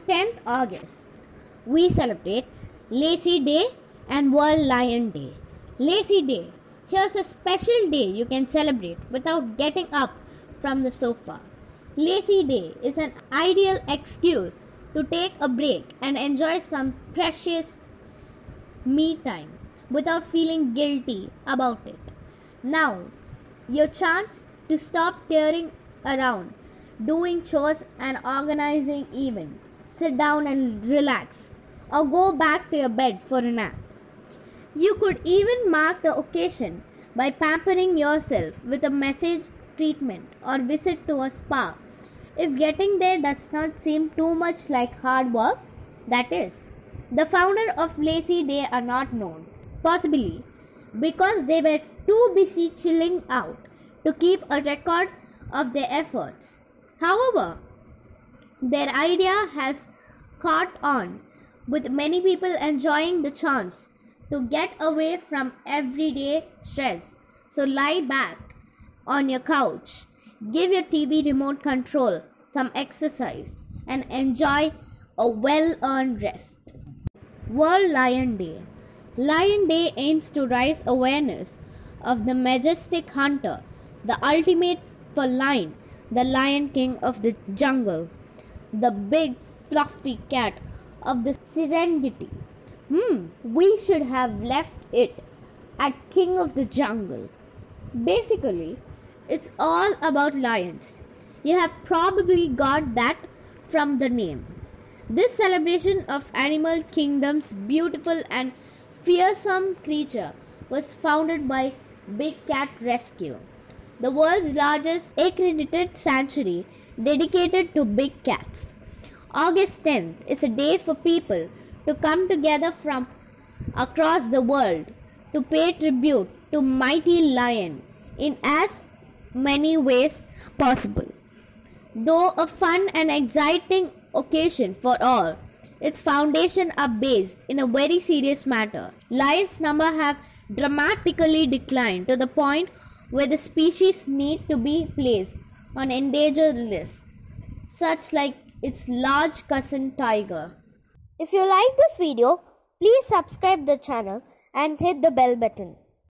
10th August, we celebrate Lazy Day and World Lion Day. Lazy Day. Here's a special day you can celebrate without getting up from the sofa. Lazy Day is an ideal excuse to take a break and enjoy some precious me time without feeling guilty about it. Now, your chance to stop tearing around, doing chores and organizing even. Sit down and relax, or go back to your bed for a nap. You could even mark the occasion by pampering yourself with a massage treatment or visit to a spa. If getting there does not seem too much like hard work, that is. The founder of Lazy Day are not known, possibly because they were too busy chilling out to keep a record of their efforts. However, their idea has caught on, with many people enjoying the chance to get away from everyday stress. So lie back on your couch, give your TV remote control some exercise, and enjoy a well-earned rest. World Lion Day. Lion Day aims to raise awareness of the majestic hunter, the ultimate feline, the Lion King of the jungle, the big fluffy cat of the Serengeti. We should have left it at King of the Jungle. Basically, it's all about lions. You have probably got that from the name. This celebration of animal kingdom's beautiful and fearsome creature was founded by Big Cat Rescue, the world's largest accredited sanctuary dedicated to big cats. August 10th is a day for people to come together from across the world to pay tribute to mighty lion in as many ways possible. Though a fun and exciting occasion for all, its foundations are based in a very serious matter. Lions' number have dramatically declined to the point where the species need to be placed on endangered list, such like its large cousin tiger. If you like this video, please subscribe the channel and hit the bell button.